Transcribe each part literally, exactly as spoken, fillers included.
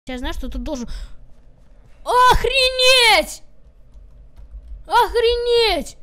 Я знаю, что тут должен... Охренеть! Охренеть!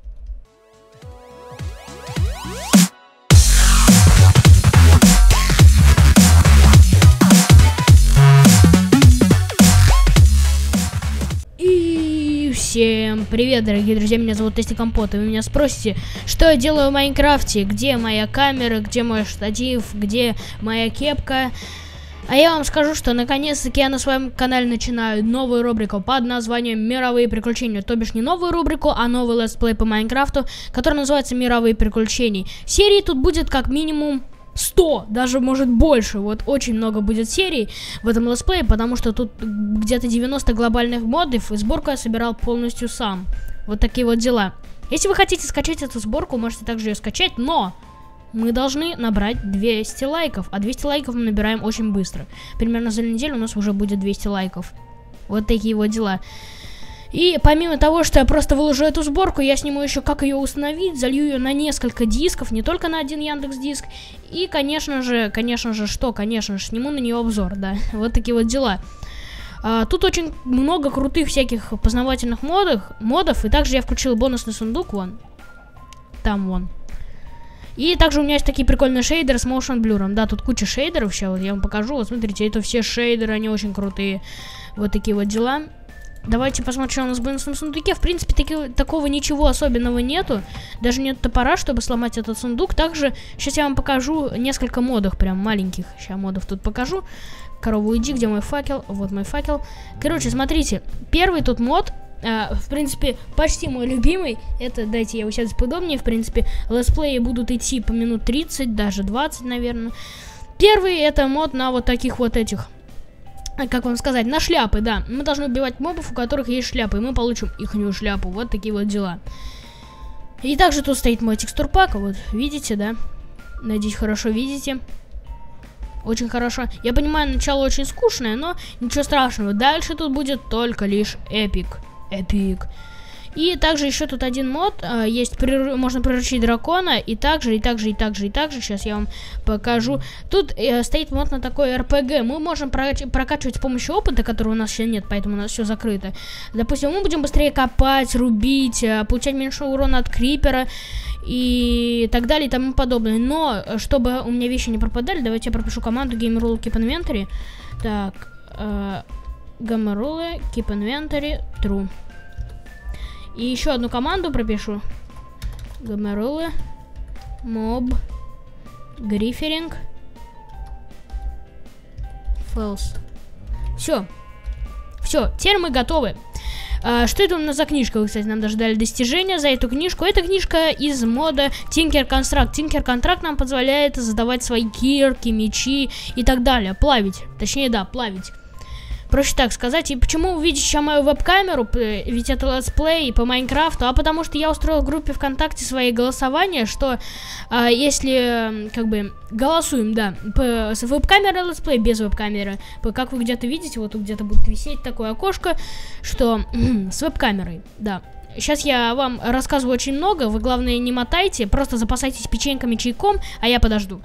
И всем привет, дорогие друзья, меня зовут Тести Компот, и вы меня спросите, что я делаю в Майнкрафте, где моя камера, где мой штатив, где моя кепка. А я вам скажу, что наконец-таки я на своем канале начинаю новую рубрику под названием «Мировые приключения». То бишь не новую рубрику, а новый летсплей по Майнкрафту, который называется «Мировые приключения». Серий тут будет как минимум сто, даже может больше. Вот очень много будет серий в этом летсплее, потому что тут где-то девяносто глобальных модов, и сборку я собирал полностью сам. Вот такие вот дела. Если вы хотите скачать эту сборку, можете также ее скачать, но... мы должны набрать двести лайков, а двести лайков мы набираем очень быстро. Примерно за неделю у нас уже будет двести лайков. Вот такие вот дела. И помимо того, что я просто выложу эту сборку, я сниму еще, как ее установить, залью ее на несколько дисков, не только на один Яндекс.Диск. И, конечно же, конечно же, что, конечно же, сниму на нее обзор, да. Вот такие вот дела. А, тут очень много крутых всяких познавательных модов, модов, и также я включил бонусный сундук, вон. Там, вон. И также у меня есть такие прикольные шейдеры с motion блюром. Да, тут куча шейдеров, сейчас вот я вам покажу. Вот смотрите, это все шейдеры, они очень крутые. Вот такие вот дела. Давайте посмотрим, что у нас в бонусном сундуке. В принципе, таки, такого ничего особенного нету. Даже нет топора, чтобы сломать этот сундук. Также сейчас я вам покажу несколько модов, прям маленьких. Сейчас модов тут покажу. Корову, уйди, где мой факел? Вот мой факел. Короче, смотрите, первый тут мод... Uh, в принципе, почти мой любимый. Это, дайте я усяду поудобнее. В принципе, летсплеи будут идти по минут тридцать, даже двадцать, наверное. Первый это мод на вот таких вот этих, как вам сказать, на шляпы, да. Мы должны убивать мобов, у которых есть шляпы, и мы получим ихнюю шляпу. Вот такие вот дела. И также тут стоит мой текстурпак. Вот, видите, да? Надеюсь, хорошо видите. Очень хорошо. Я понимаю, начало очень скучное, но ничего страшного. Дальше тут будет только лишь эпик. Эпик. И также еще тут один мод. Э, есть, прир... можно приручить дракона. И также, и также, и также, и также. Сейчас я вам покажу. Тут э, стоит мод на такой эр пэ гэ. Мы можем прокач... прокачивать с помощью опыта, которого у нас еще нет, поэтому у нас все закрыто. Допустим, мы будем быстрее копать, рубить, э, получать меньше урона от крипера. И так далее, и тому подобное. Но, чтобы у меня вещи не пропадали, давайте я пропишу команду GamerRule Keep Inventory. Так, э, GamerRule Keep Inventory True. И еще одну команду пропишу. GamerRule Mob Griffering False. Все. Все, теперь мы готовы. Uh, что это у нас за книжка? Вы, кстати, нам даже дали достижение за эту книжку. Это книжка из мода Tinker Construct. Tinker Construct нам позволяет создавать свои кирки, мечи и так далее. Плавить. Точнее, да, плавить. Проще так сказать. И почему вы видите сейчас мою веб-камеру? Ведь это летсплей по Майнкрафту. А потому что я устроил в группе ВКонтакте свои голосования, что а, если, как бы, голосуем, да, по, с веб-камерой летсплей, без веб-камеры. Как вы где-то видите, вот тут где-то будет висеть такое окошко, что с веб-камерой, да. Сейчас я вам рассказываю очень много, вы, главное, не мотайте, просто запасайтесь печеньками, чайком, а я подожду.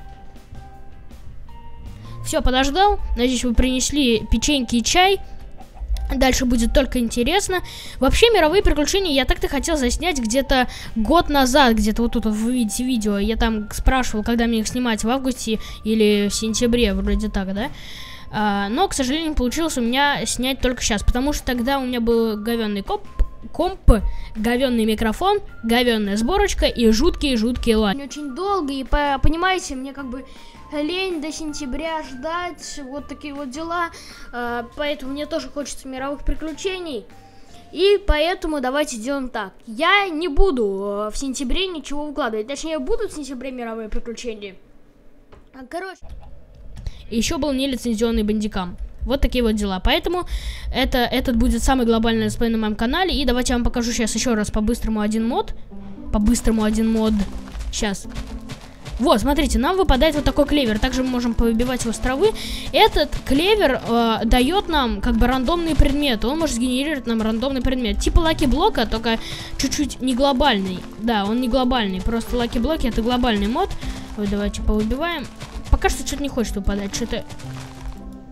Все, подождал. Надеюсь, вы принесли печеньки и чай. Дальше будет только интересно. Вообще, мировые приключения я так-то хотел заснять где-то год назад. Где-то вот тут вы видите видео. Я там спрашивал, когда мне их снимать, в августе или в сентябре. Вроде так, да? А, но, к сожалению, получилось у меня снять только сейчас. Потому что тогда у меня был говенный комп, комп говенный микрофон, говенная сборочка и жуткие-жуткие лайки. Очень долго, и по, понимаете, мне как бы... лень до сентября ждать, вот такие вот дела, э, поэтому мне тоже хочется мировых приключений, и поэтому давайте сделаем так, я не буду э, в сентябре ничего выкладывать, точнее будут в сентябре мировые приключения, а, короче, еще был нелицензионный бандикам. Вот такие вот дела. Поэтому это, этот будет самый глобальный летсплей на моем канале. И давайте я вам покажу сейчас еще раз по-быстрому один мод. По-быстрому один мод. Сейчас. Вот, смотрите, нам выпадает вот такой клевер. Также мы можем повыбивать его с травы. Этот клевер э, дает нам как бы рандомные предметы. Он может сгенерировать нам рандомный предмет. Типа Лаки Блока, только чуть-чуть не глобальный. Да, он не глобальный. Просто Лаки Блоки это глобальный мод. Вот, давайте повыбиваем. Пока что что-то не хочет выпадать. Что-то...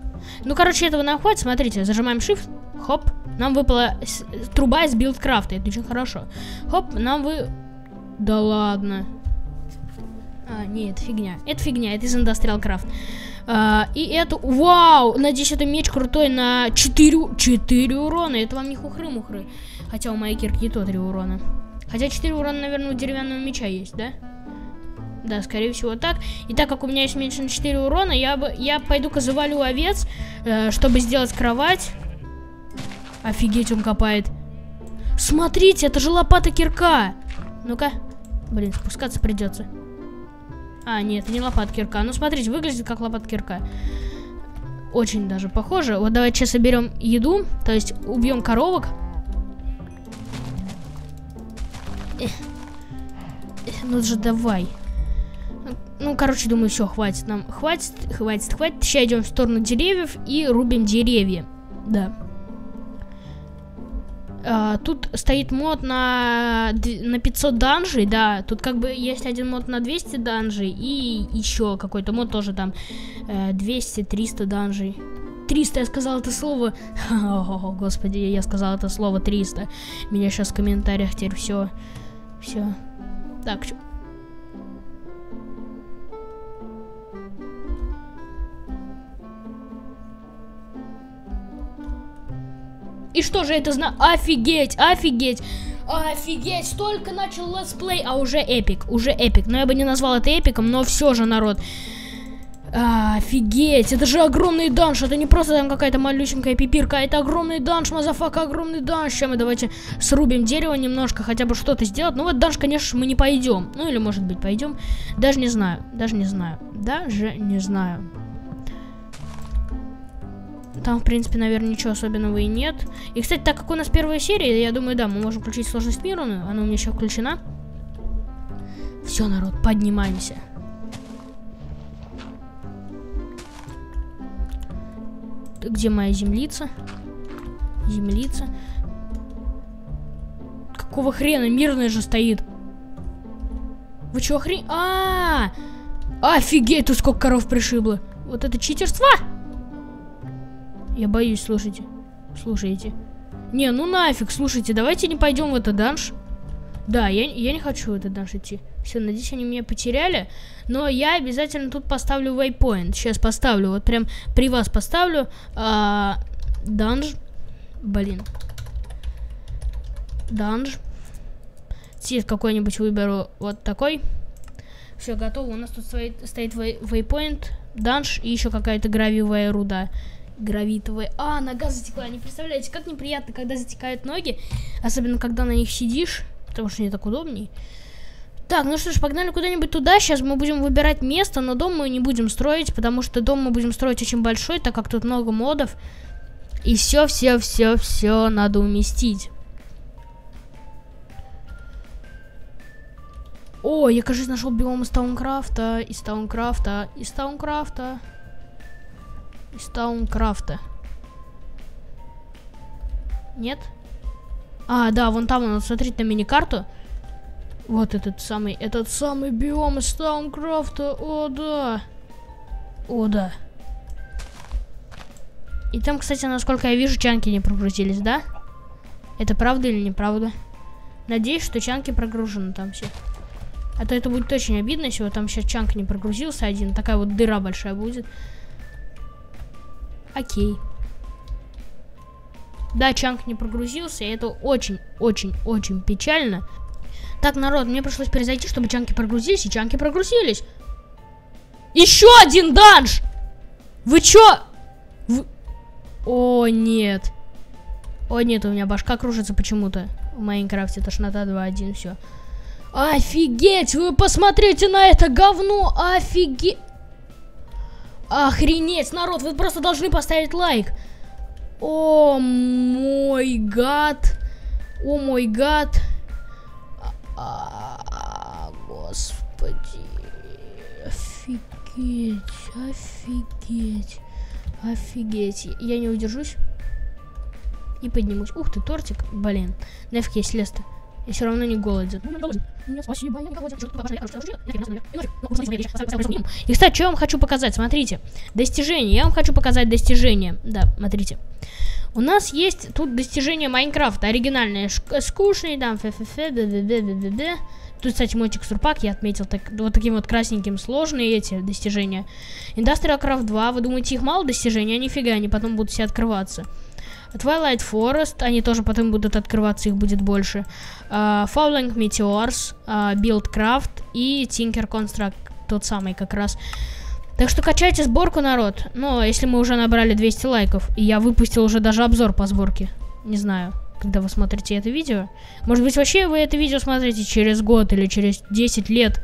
Ну, короче, этого нам хватит. Смотрите, зажимаем Shift. Хоп. Нам выпала труба из билдкрафта. Это очень хорошо. Хоп, нам вы... Да ладно. А, не, это фигня. Это фигня, это из Industrial Craft. А, и это... Вау! Надеюсь, это меч крутой на четыре... четыре урона. Это вам не хухры-мухры. Хотя у моей кирки и то три урона. Хотя четыре урона, наверное, у деревянного меча есть, да? Да, скорее всего так. И так как у меня есть меньше на четыре урона, я, бы, я пойду-ка завалю овец, э, чтобы сделать кровать. Офигеть, он копает. Смотрите, это же лопата кирка. Ну-ка. Блин, спускаться придется. А, нет, это не лопата кирка. Ну, смотрите, выглядит как лопата кирка. Очень даже похоже. Вот давайте сейчас соберем еду, то есть убьем коровок. Эх. Эх, ну же давай. Ну, короче, думаю, все, хватит нам. Хватит, хватит, хватит. Сейчас идем в сторону деревьев и рубим деревья. Да. А, тут стоит мод на, на пятьсот данжей, да. Тут как бы есть один мод на двести данжей. И еще какой-то мод тоже там двести-триста данжей. триста, я сказал это слово. О, господи, я сказал это слово триста. Меня сейчас в комментариях теперь все. Все. Так, что? И что же это зна... Офигеть, офигеть, офигеть, только начал летсплей, а уже эпик, уже эпик. Но я бы не назвал это эпиком, но все же, народ. Офигеть, это же огромный данж, это не просто там какая-то малюсенькая пипирка, это огромный данж, мазафака, огромный данж. Сейчас мы давайте срубим дерево немножко, хотя бы что-то сделать. Ну вот данж, конечно, мы не пойдем. Ну или может быть пойдем. Даже не знаю, даже не знаю, даже не знаю. Там, в принципе, наверное, ничего особенного и нет. И, кстати, так как у нас первая серия, я думаю, да, мы можем включить сложность мира, она у меня еще включена. Все, народ, поднимаемся. Где моя землица? Землица. Какого хрена? Мирная же стоит. Вы чего хрень? А, -а, а, офигеть, тут сколько коров пришибло. Вот это читерство? Я боюсь, слушайте. Слушайте. Не, ну нафиг, слушайте, давайте не пойдем в этот данж. Да, я, я не хочу в этот данж идти. Все, надеюсь, они меня потеряли. Но я обязательно тут поставлю waypoint. Сейчас поставлю, вот прям при вас поставлю. А, данж. Блин. Данж. Цвет какой-нибудь выберу вот такой. Все, готово. У нас тут стоит, стоит waypoint, данж и еще какая-то гравиевая руда. Гравитовая. А, нога затекла. Не представляете, как неприятно, когда затекают ноги. Особенно, когда на них сидишь. Потому что не так удобней. Так, ну что ж, погнали куда-нибудь туда. Сейчас мы будем выбирать место, но дом мы не будем строить, потому что дом мы будем строить очень большой, так как тут много модов. И все, все, все, все надо уместить. О, я, кажется, нашел биом из Таункрафта, из Таункрафта, из Таункрафта. Из Таункрафта. Нет? А, да, вон там, надо смотреть на мини-карту. Вот этот самый, этот самый биом из Таункрафта. О, да. О, да. И там, кстати, насколько я вижу, чанки не прогрузились, да? Это правда или неправда? Надеюсь, что чанки прогружены там все. А то это будет очень обидно, если вот там сейчас чанк не прогрузился один. Такая вот дыра большая будет. Окей. Да, чанк не прогрузился, и это очень-очень-очень печально. Так, народ, мне пришлось перезайти, чтобы чанки прогрузились, и чанки прогрузились. Еще один данж! Вы чё? Вы... О, нет. О, нет, у меня башка кружится почему-то. В Майнкрафте тошнота два один, все. Офигеть, вы посмотрите на это говно, офигеть. Охренеть, народ, вы просто должны поставить лайк. О мой гад. О мой гад. А, господи. Офигеть. Офигеть. Офигеть. Я не удержусь. И поднимусь. Ух ты, тортик. Блин. Нафиг я слез-то. И все равно не голоден. И, кстати, что я вам хочу показать? Смотрите. Достижения. Я вам хочу показать достижения. Да, смотрите. У нас есть тут достижения Майнкрафта. Оригинальные. Скучные, там, фе-фе-фе, бе-бе-бе-бе-бе. Тут, кстати, мой текстурпак я отметил так, вот таким вот красненьким. Сложные эти достижения. Industrial Craft два. Вы думаете, их мало достижений? А нифига, они потом будут все открываться. Twilight Forest, они тоже потом будут открываться, их будет больше. Uh, Falling Meteors, uh, Buildcraft и Tinker Construct, тот самый как раз. Так что качайте сборку, народ. Но если мы уже набрали двести лайков, и я выпустил уже даже обзор по сборке. Не знаю, когда вы смотрите это видео. Может быть, вообще вы это видео смотрите через год или через десять лет.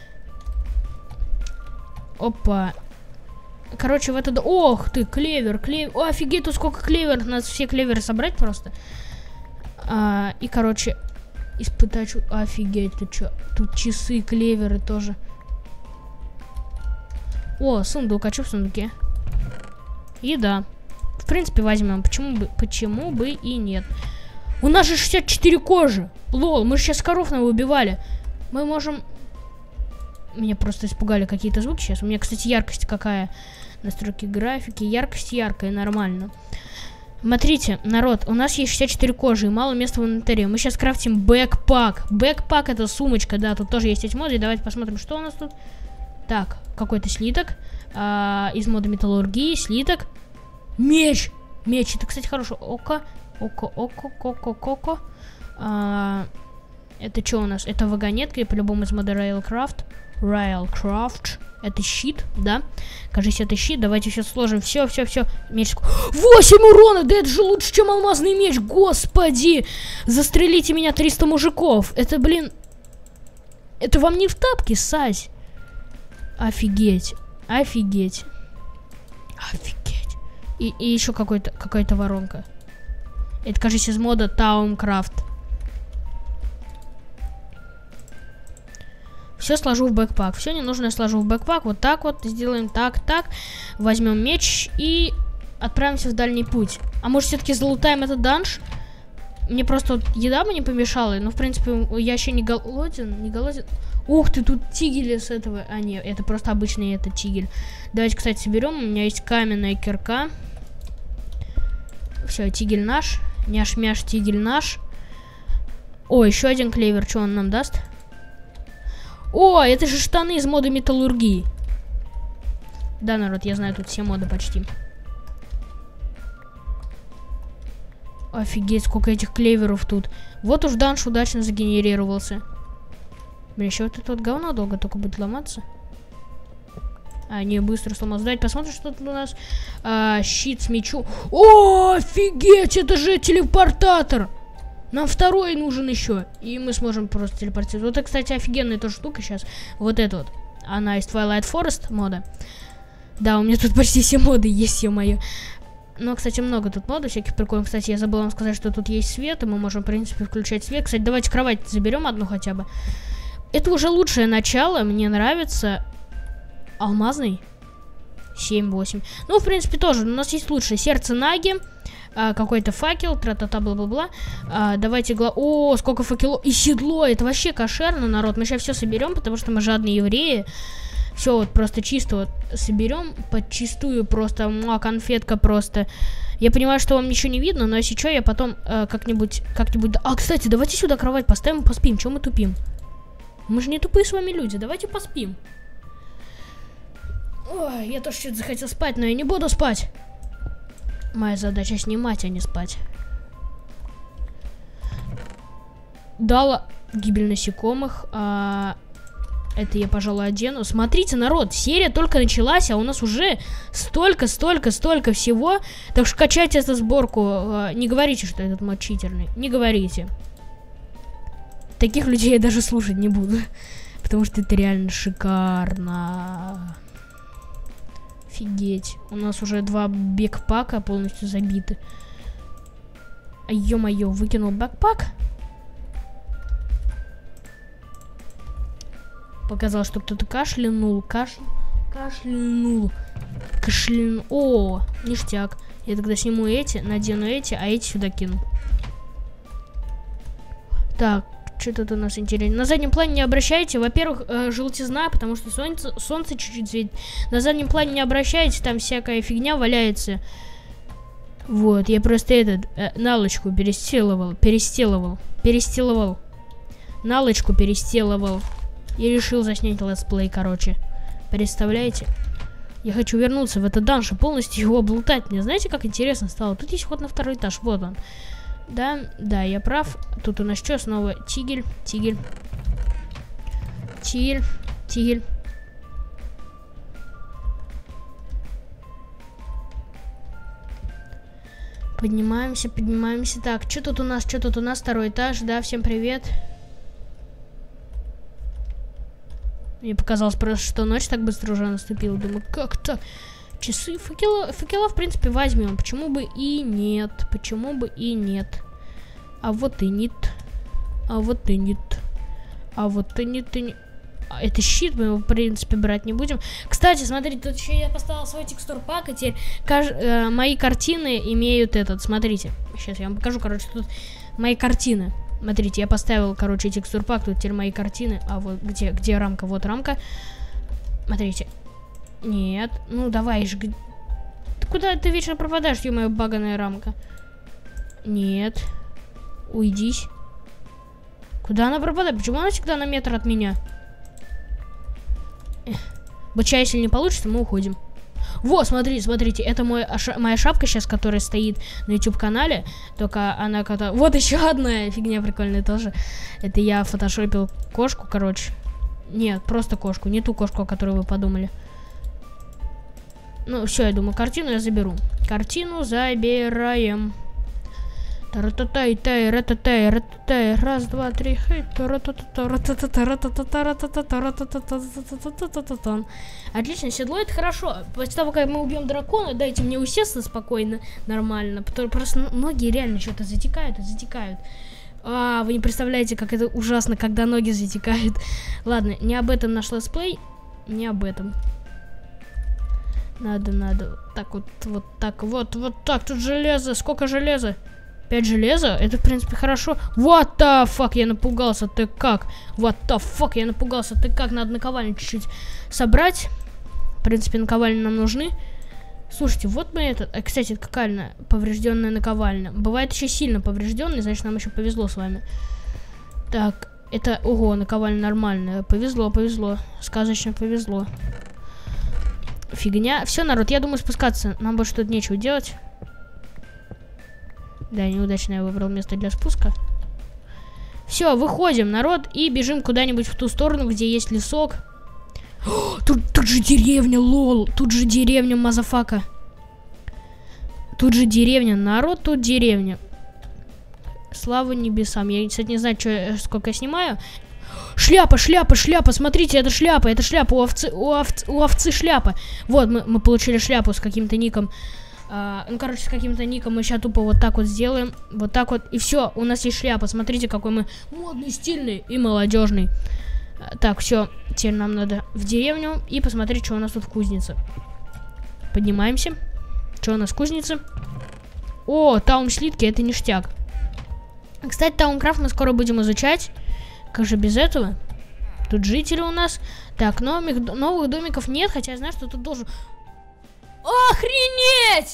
Опа. Короче, в это... Ох ты, клевер, клевер. О, офигеть, тут сколько клевер. Надо все клеверы собрать просто. А, и, короче, испытать... Офигеть, ты чё? Тут часы, клеверы тоже. О, сундук. А что в сундуке? Еда. В принципе, возьмем. Почему бы, почему бы и нет? У нас же шестьдесят четыре кожи. Лол, мы же сейчас коров убивали. Мы можем... Меня просто испугали какие-то звуки сейчас. У меня, кстати, яркость какая. Настройки графики. Яркость яркая, нормально. Смотрите, народ, у нас есть шестьдесят четыре кожи и мало места в инвентаре. Мы сейчас крафтим бэкпак. Бэкпак это сумочка, да, тут тоже есть эти моды. Давайте посмотрим, что у нас тут. Так, какой-то слиток. А, из мода металлургии, слиток. Меч! Меч, это, кстати, хорошо. Око, око, око, коко, коко. А, это что у нас? Это вагонетка, и по-любому из мода Railcraft. Railcraft. Это щит, да? Кажется, это щит. Давайте сейчас сложим. Все, все, все. Меч. восемь урона! Да это же лучше, чем алмазный меч. Господи! Застрелите меня триста мужиков. Это, блин... Это вам не в тапки, Сась. Офигеть. Офигеть. Офигеть. И, и еще какой-то какая-то воронка. Это, кажется, из мода Towncraft. Все сложу в бэкпак. Все ненужное сложу в бэкпак. Вот так вот. Сделаем так, так. Возьмем меч и отправимся в дальний путь. А может, все-таки залутаем этот данж? Мне просто вот еда бы не помешала. Но, в принципе, я еще не голоден. Не голоден. Ух ты, тут тигели с этого. А, нет, это просто обычный это тигель. Давайте, кстати, соберем. У меня есть каменная кирка. Все, тигель наш. Няш-мяш, тигель наш. О, еще один клевер. Что он нам даст? О, это же штаны из мода металлургии. Да, народ, я знаю тут все моды почти. Офигеть, сколько этих клеверов тут. Вот уж данж удачно загенерировался. Блин, еще вот это вот говно долго только будет ломаться. А, не, быстро сломался. Давайте посмотрим, что тут у нас. А, щит с мечом. О, офигеть, это же телепортатор. Нам второй нужен еще. И мы сможем просто телепортироваться. Вот это, кстати, офигенная тоже штука сейчас. Вот эта вот. Она из Twilight Forest мода. Да, у меня тут почти все моды есть, ё-моё. Но, кстати, много тут модов всяких прикольных. Кстати, я забыл вам сказать, что тут есть свет. И мы можем, в принципе, включать свет. Кстати, давайте кровать заберем одну хотя бы. Это уже лучшее начало. Мне нравится. Алмазный. семь-восемь. Ну, в принципе, тоже. У нас есть лучшее. Сердце Наги. А, какой-то факел, тра-та-та, бла-бла-бла. А, давайте гла... О, сколько факелов. И седло, это вообще кошерно, народ. Мы сейчас все соберем, потому что мы жадные евреи. Все вот просто чисто вот соберем. Подчистую просто. Муа, конфетка просто. Я понимаю, что вам ничего не видно, но если что, я потом э, как-нибудь... как-нибудь... А, кстати, давайте сюда кровать поставим и поспим. Чего мы тупим? Мы же не тупые с вами люди. Давайте поспим. Ой, я тоже что-то захотел спать, но я не буду спать. Моя задача снимать, а не спать. Дала гибель насекомых. А, это я, пожалуй, одену. Смотрите, народ, серия только началась, а у нас уже столько, столько, столько всего. Так что качайте эту сборку. А, не говорите, что этот мод читерный. Не говорите. Таких людей я даже слушать не буду. Потому что это реально шикарно. Офигеть. У нас уже два бэкпака полностью забиты. А ё-моё, выкинул бэкпак. Показал, что кто-то кашлянул. Каш... Кашлянул. Кашлянул. О, ништяк. Я тогда сниму эти, надену эти, а эти сюда кину. Так, что тут у нас интересно? На заднем плане не обращайте. Во-первых, э, желтизна, потому что солнце, солнце чуть-чуть светит. На заднем плане не обращайте, там всякая фигня валяется. Вот, я просто этот, э, налочку перестилывал, перестилывал, перестилывал. Налочку перестилывал. И решил заснять летсплей, короче. Представляете? Я хочу вернуться в этот данж и полностью его облутать. Мне знаете, как интересно стало? Тут есть ход на второй этаж, вот он. Да, да, я прав. Тут у нас что? Снова тигель, тигель. Тигель, тигель. Поднимаемся, поднимаемся. Так, что тут у нас? Что тут у нас? Второй этаж, да, всем привет. Мне показалось просто, что ночь так быстро уже наступила. Думаю, как так? Часы, факела, факела, в принципе, возьмем. Почему бы и нет? Почему бы и нет? А вот и нет. А вот и нет. А вот и нет, и нет. А это щит, мы его, в принципе, брать не будем. Кстати, смотрите, тут еще я поставил свой текстур-пак, и теперь каж... э, мои картины имеют этот, смотрите. Сейчас я вам покажу, короче, тут мои картины. Смотрите, я поставил, короче, текстур-пак, тут теперь мои картины. А вот где, где рамка? Вот рамка. Смотрите. Нет. Ну, давай же. Ты куда ты вечно пропадаешь, ё-моё, баганая рамка? Нет. Уйдись. Куда она пропадает? Почему она всегда на метр от меня? Эх. Быча, если не получится, мы уходим. Вот, смотрите, смотрите, это мой, моя шапка сейчас, которая стоит на YouTube-канале. Только она когда... Вот еще одна фигня прикольная тоже. Это я фотошопил кошку, короче. Нет, просто кошку, не ту кошку, о которой вы подумали. Ну, все, я думаю, картину я заберу. Картину забираем. Тарататай, рататай, рататай, раз, два, три, хей, отлично, седло, это хорошо. После того, как мы убьем дракона, дайте мне усесться спокойно, нормально. Просто ноги реально что-то затекают и затекают. А, вы не представляете, как это ужасно, когда ноги затекают. Ладно, не об этом наш летсплей, не об этом. Надо, надо, так вот, вот так, вот, вот так, тут железо, сколько железа? пять железа, это, в принципе, хорошо. What the fuck, я напугался, ты как? What the fuck, я напугался, ты как? Надо наковальню чуть-чуть собрать. В принципе, наковальни нам нужны. Слушайте, вот мы это... А, кстати, это какая она поврежденная наковальня? Бывает еще сильно поврежденная, значит, нам еще повезло с вами. Так, это... Ого, наковальня нормальная. Повезло, повезло. Сказочно повезло. Фигня. Все, народ, я думаю спускаться. Нам больше тут нечего делать. Да, неудачно я выбрал место для спуска. Все, выходим, народ, и бежим куда-нибудь в ту сторону, где есть лесок. О, тут, тут же деревня, лол. Тут же деревня, мазафака. Тут же деревня, народ, тут деревня. Слава небесам. Я, кстати, не знаю, что, сколько я снимаю. Шляпа, шляпа, шляпа. Смотрите, это шляпа, это шляпа. У овцы, у овцы, у овцы шляпа. Вот, мы, мы получили шляпу с каким-то ником. Uh, ну, короче, с каким-то ником мы сейчас тупо вот так вот сделаем. Вот так вот. И все, у нас есть шляпа. Смотрите, какой мы модный, стильный и молодежный. Uh, так, все. Теперь нам надо в деревню и посмотреть, что у нас тут в кузнице. Поднимаемся. Что у нас в кузнице? О, таун-слитки, это ништяк. Кстати, таункрафт мы скоро будем изучать. Как же без этого? Тут жители у нас. Так, новых, новых домиков нет, хотя я знаю, что тут должен... Охренеть!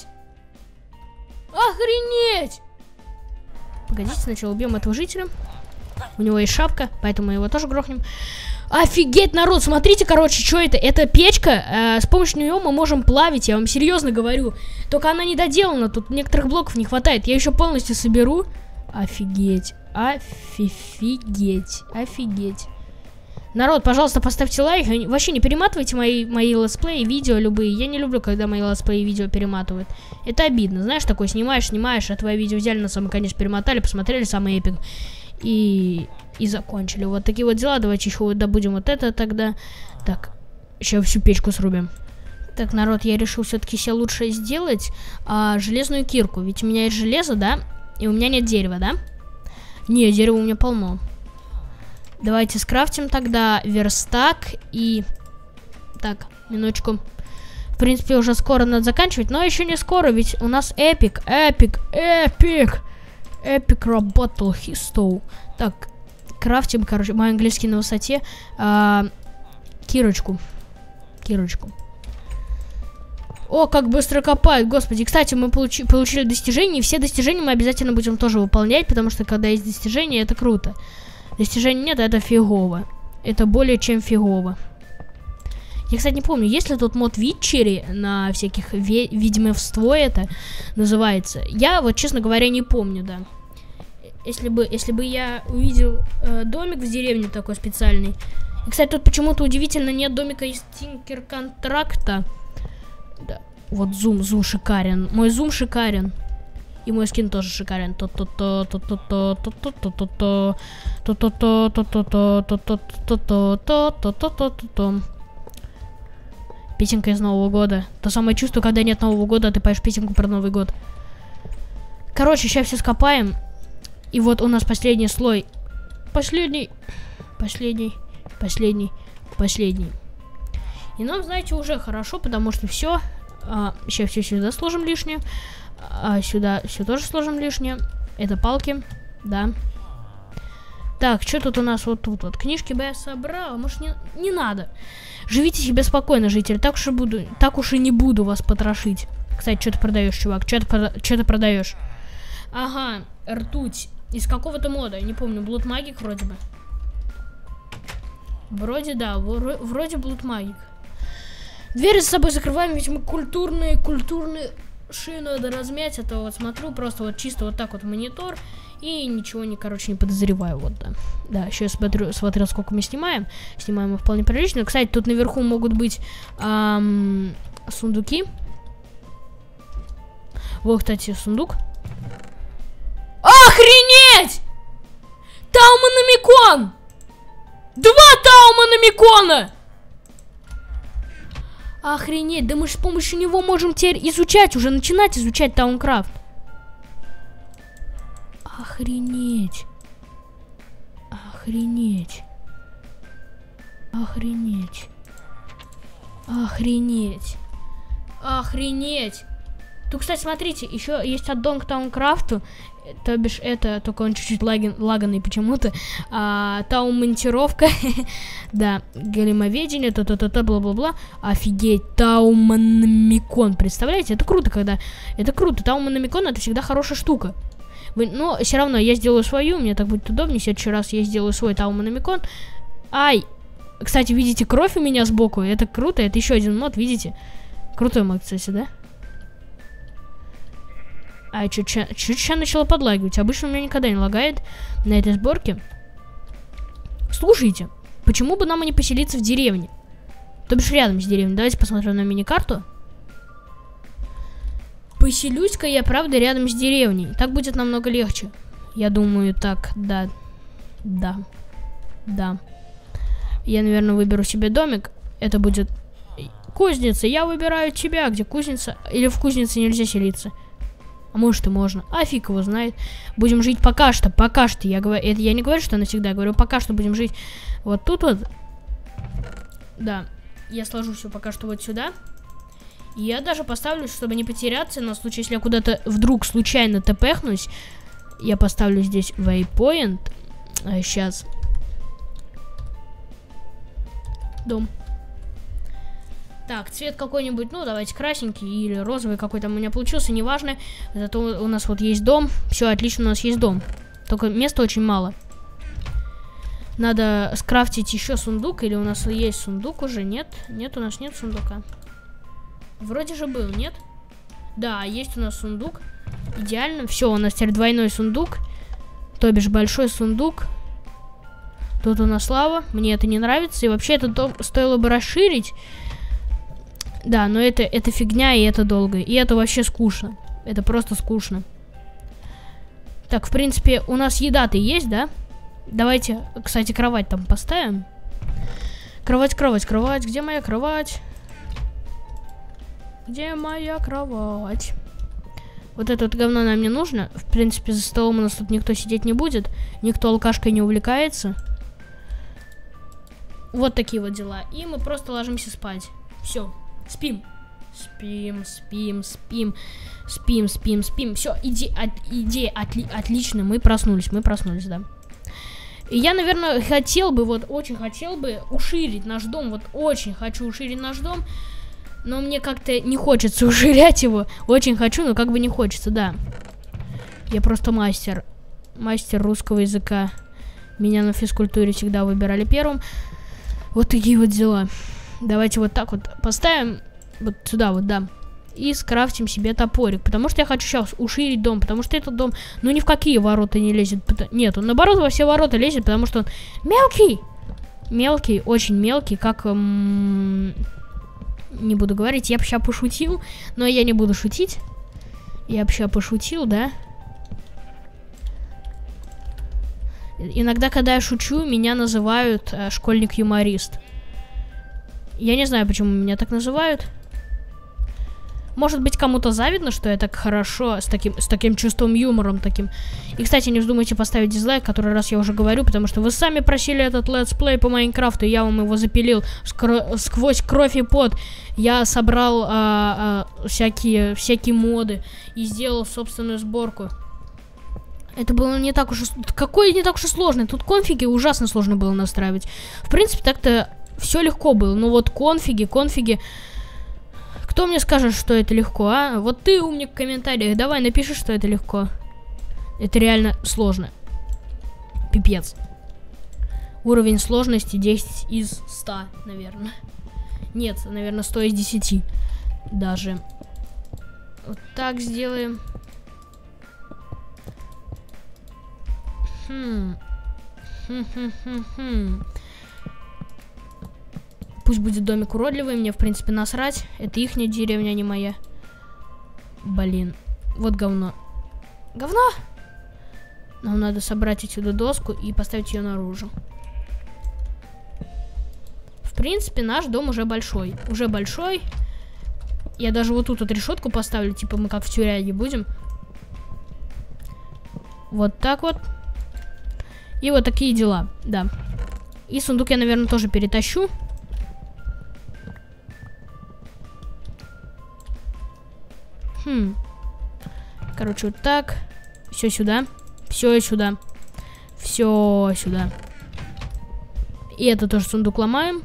Охренеть! Погодите, сначала убьем этого жителя. У него есть шапка, поэтому мы его тоже грохнем. Офигеть, народ, смотрите, короче, что это? Это печка, э, с помощью нее мы можем плавить, я вам серьезно говорю. Только она не доделана, тут некоторых блоков не хватает. Я еще полностью соберу. Офигеть, офигеть, офигеть. Народ, пожалуйста, поставьте лайк. Вообще не перематывайте мои, мои летсплеи, видео любые. Я не люблю, когда мои летсплеи видео перематывают. Это обидно. Знаешь, такое снимаешь, снимаешь, а твои видео взяли на самый конец, перемотали, посмотрели самый эпик. И, и закончили. Вот такие вот дела. Давайте еще добудем вот это тогда. Так, сейчас всю печку срубим. Так, народ, я решил все-таки себе лучше сделать а, железную кирку. Ведь у меня есть железо, да? И у меня нет дерева, да? Не, дерева у меня полно. Давайте скрафтим тогда верстак и... Так, минуточку. В принципе, уже скоро надо заканчивать, но еще не скоро, ведь у нас эпик, эпик, эпик. Эпик работал хистоу. Так, крафтим, короче, мой английский на высоте. А, кирочку. Кирочку. О, как быстро копают, господи. Кстати, мы получи, получили достижения, и все достижения мы обязательно будем тоже выполнять, потому что когда есть достижения, это круто. Достижений нет, это фигово. Это более чем фигово. Я, кстати, не помню, есть ли тут мод Витчери на всяких ви видимовство это называется. Я вот, честно говоря, не помню, да. Если бы, если бы я увидел э, домик в деревне такой специальный. И, кстати, тут почему-то удивительно нет домика из Тинкер Контракта. Да. Вот зум, зум шикарен. Мой зум шикарен. И мой скин тоже шикарен. Песенка из Нового года. То самое чувство, когда нет Нового года, а ты поешь песенку про Новый год. Короче, сейчас все скопаем. И вот у нас последний слой. Последний. Последний. Последний. Последний. И нам, знаете, уже хорошо, потому что все. А, сейчас все сюда сложим лишнее. А сюда все тоже сложим лишнее. Это палки. Да. Так, что тут у нас вот тут вот? Книжки бы я собрала. Может, не, не надо. Живите себе спокойно, жители. Так уж и буду, так уж и не буду вас потрошить. Кстати, что ты продаешь, чувак? Что ты, что ты продаешь? Ага, ртуть. Из какого-то мода. Я не помню. Блуд Магик вроде бы. Вроде да. Вроде Блуд Магик. Двери за собой закрываем, ведь мы культурные, культурные. Шею надо размять. Это вот смотрю просто вот чисто вот так вот в монитор. И ничего, не, короче, не подозреваю, вот, да. Да, сейчас смотрю, смотрю, сколько мы снимаем. Снимаем мы вполне прилично. Кстати, тут наверху могут быть эм, сундуки. Вот, кстати, сундук. Охренеть! Таумономикон! Два Таумономикона! Охренеть, да мы же с помощью него можем теперь изучать, уже начинать изучать Таункрафт. Охренеть. Охренеть. Охренеть. Охренеть. Охренеть. Тут, кстати, смотрите, еще есть аддон к Таункрафту. То бишь это, только он чуть-чуть лаганный почему-то. А, таумонтировка. Да, големоведение, та-та-та-та, бла-бла-бла. Офигеть, таумономикон. Представляете, это круто, когда... Это круто, таумономикон это всегда хорошая штука. Вы... Но все равно я сделаю свою, мне так будет удобнее. В следующий раз я сделаю свой таумономикон. Ай! Кстати, видите, кровь у меня сбоку. Это круто, это еще один мод, видите? Крутой мод, кстати, да? А, чуть-чуть начало подлагивать. Обычно у меня никогда не лагает на этой сборке. Слушайте, почему бы нам и не поселиться в деревне? То бишь рядом с деревней. Давайте посмотрим на мини-карту. Поселюсь-ка я, правда, рядом с деревней. Так будет намного легче. Я думаю, так, да. Да. Да. Я, наверное, выберу себе домик. Это будет кузница. Я выбираю тебя. Где кузница? Или в кузнице нельзя селиться? А может и можно. А фиг его знает. Будем жить пока что. Пока что. Я, говорю, это я не говорю, что навсегда. Я говорю, пока что будем жить вот тут вот. Да. Я сложу все пока что вот сюда. И я даже поставлю, чтобы не потеряться, на случай, если я куда-то вдруг случайно тпхнусь. Я поставлю здесь waypoint. А сейчас. Дом. Так, цвет какой-нибудь, ну, давайте красненький или розовый какой там у меня получился, неважно. Зато у нас вот есть дом. Все, отлично, у нас есть дом. Только места очень мало. Надо скрафтить еще сундук, или у нас есть сундук уже? Нет, нет, у нас нет сундука. Вроде же был, нет? Да, есть у нас сундук. Идеально. Все, у нас теперь двойной сундук. То бишь большой сундук. Тут у нас лава. Мне это не нравится. И вообще этот дом стоило бы расширить. Да, но это, это фигня, и это долго. И это вообще скучно. Это просто скучно. Так, в принципе, у нас еда-то есть, да? Давайте, кстати, кровать там поставим. Кровать, кровать, кровать. Где моя кровать? Где моя кровать? Вот это вот говно нам не нужно. В принципе, за столом у нас тут никто сидеть не будет. Никто алкашкой не увлекается. Вот такие вот дела. И мы просто ложимся спать. Все. Спим. Спим, спим, спим. Спим, спим, спим. Все, иде, от, идея отли, отлично. Мы проснулись, мы проснулись, да. И я, наверное, хотел бы, вот очень хотел бы уширить наш дом. Вот очень хочу уширить наш дом. Но мне как-то не хочется уширять его. Очень хочу, но как бы не хочется, да. Я просто мастер. Мастер русского языка. Меня на физкультуре всегда выбирали первым. Вот такие вот дела. Давайте вот так вот поставим. Вот сюда вот, да. И скрафтим себе топорик. Потому что я хочу сейчас уширить дом. Потому что этот дом, ну ни в какие ворота не лезет. Нет, он наоборот во все ворота лезет, потому что он мелкий. Мелкий, очень мелкий, как... Эм... Не буду говорить, я бы сейчас пошутил. Но я не буду шутить. Я бы сейчас пошутил, да. Иногда, когда я шучу, меня называют э, школьник-юморист. Я не знаю, почему меня так называют. Может быть, кому-то завидно, что я так хорошо, с таким, с таким чувством юмором таким. И, кстати, не вздумайте поставить дизлайк, который раз я уже говорю, потому что вы сами просили этот летсплей по Майнкрафту, и я вам его запилил скро- сквозь кровь и пот. Я собрал а, а, всякие, всякие моды и сделал собственную сборку. Это было не так уж и... Какое не так уж и сложно. Тут конфиги ужасно сложно было настраивать. В принципе, так-то все легко было. Но вот конфиги, конфиги... Кто мне скажет, что это легко, а? Вот ты, умник, в комментариях. Давай, напиши, что это легко. Это реально сложно. Пипец. Уровень сложности десять из ста, наверное. Нет, наверное, сто из десяти. Даже. Вот так сделаем. Хм. Хм-хм-хм-хм. Пусть будет домик уродливый, мне в принципе насрать. Это ихняя деревня, а не моя. Блин, вот говно. Говно? Нам надо собрать отсюда доску и поставить ее наружу. В принципе, наш дом уже большой. Уже большой. Я даже вот тут вот решетку поставлю, типа мы как в тюряге будем. Вот так вот. И вот такие дела, да. И сундук я, наверное, тоже перетащу. Хм. Короче, вот так. Все сюда. Все сюда. Все сюда. И это тоже сундук ломаем.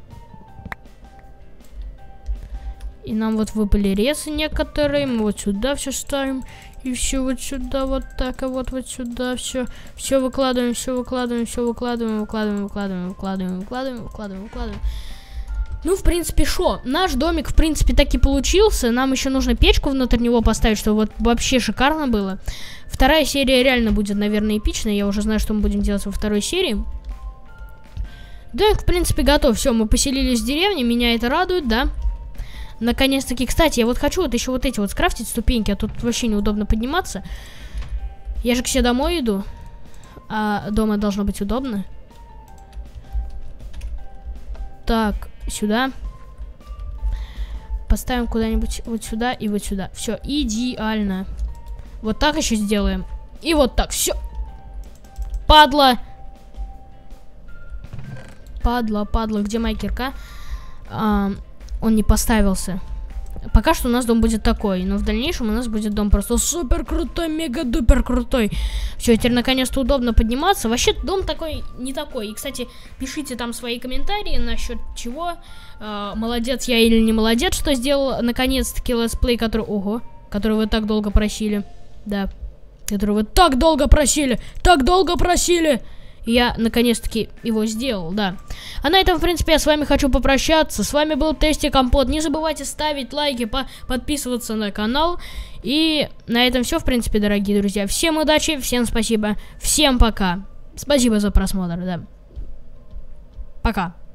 И нам вот выпали ресы некоторые. Мы вот сюда все ставим. И все вот сюда, вот так, а вот вот сюда. Все. Все выкладываем, все выкладываем, все выкладываем, выкладываем, выкладываем, выкладываем, выкладываем, выкладываем, выкладываем. Ну, в принципе, шо, наш домик, в принципе, так и получился. Нам еще нужно печку внутрь него поставить, чтобы вот вообще шикарно было. Вторая серия реально будет, наверное, эпичная. Я уже знаю, что мы будем делать во второй серии. Домик, в принципе, готов. Все, мы поселились в деревне, меня это радует, да. Наконец-таки, кстати, я вот хочу вот еще вот эти вот скрафтить ступеньки, а тут вообще неудобно подниматься. Я же к себе домой иду, а дома должно быть удобно. Так, сюда. Поставим куда-нибудь вот сюда и вот сюда. Все, идеально. Вот так еще сделаем. И вот так, все. Падла. Падла, падла. Где моя кирка? А, он не поставился. Пока что у нас дом будет такой, но в дальнейшем у нас будет дом просто супер крутой, мега-дупер крутой. Все, теперь наконец-то удобно подниматься. Вообще дом такой, не такой. И, кстати, пишите там свои комментарии насчет чего. Э, молодец я или не молодец, что сделал наконец-таки летсплей, который... Ого, который вы так долго просили. Да, который вы так долго просили, так долго просили. Я, наконец-таки, его сделал, да. А на этом, в принципе, я с вами хочу попрощаться. С вами был Тести Компот. Не забывайте ставить лайки, по подписываться на канал. И на этом все, в принципе, дорогие друзья. Всем удачи, всем спасибо, всем пока. Спасибо за просмотр, да. Пока.